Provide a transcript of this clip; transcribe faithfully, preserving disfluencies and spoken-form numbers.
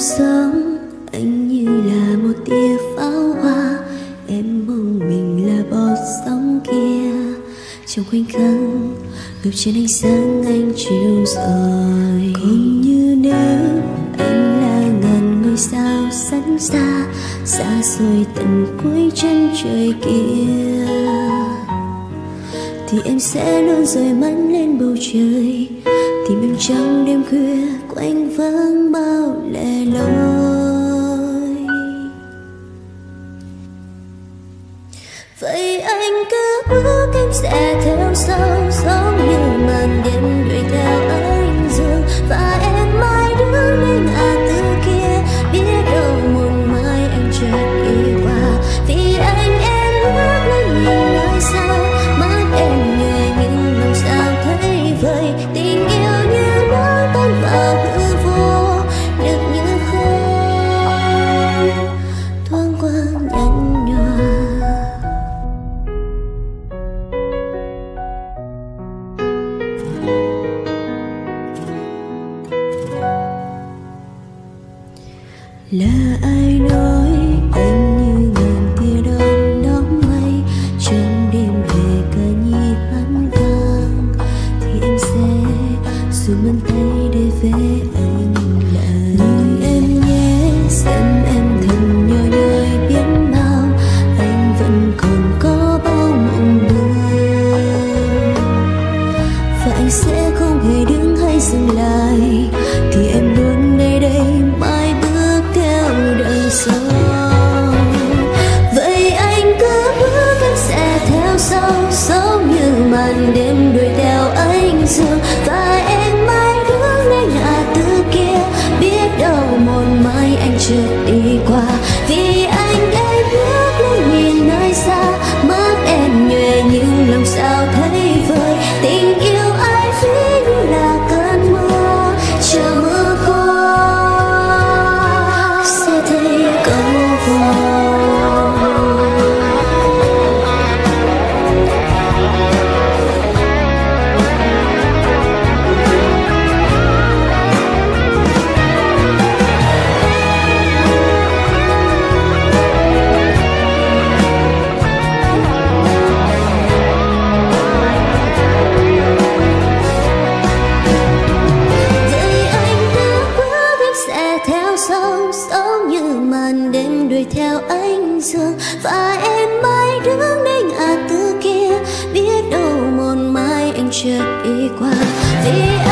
sống anh như là một tia pháo hoa, em mong mình là bọt sóng kia. Trong khoảnh khắc ngập trên ánh sáng anh chiều rồi, cũng như nếu anh là ngàn ngôi sao sánh xa, xa xôi tận cuối chân trời kia, thì em sẽ luôn rời mắt lên bầu trời, tìm em trong đêm khuya quanh vắng bao lẻ loi. Vậy anh cứ bước em sẽ theo sau, giống như màn đêm đuổi theo anh dương, và em mãi đứng lên ngã tư kia, biết đâu một mai anh chợt đi qua. Vì anh em bước lên nhìn nơi xa, mắt em người nhưng lòng sao thấy vơi, tình yêu như nó tan vào hư vô, được như không thoáng qua nhạt nhòa. Là ai nói anh như ngàn tia đom đóm mây, trong đêm về ca nhi hát vang, thì em sẽ dùng bàn tay để vẽ anh lại. Nhưng em nhé, xem em thật nhỏ nhoi biết bao, anh vẫn còn có bao mộng mơ, và anh sẽ không hề đứng hay dừng lại, thì em luôn nơi đây mãi bước theo đằng sau. Vậy anh cứ bước em sẽ theo sau, giống như màn đêm đuổi theo ánh dương, và em mãi đứng lên ngã tư kia, biết đâu một mai anh chợt đi qua. Vì anh em bước lên nhìn nơi xa, mắt em nhòe nhưng lòng sao thấy vơi, tình yêu ai ví như là cơn mưa chờ mưa qua sẽ thấy câu vò. Giống như màn đêm đuổi theo ánh dương, và em mãi đứng đến ngã tư kia, biết đâu một mai anh chợt đi qua. Vì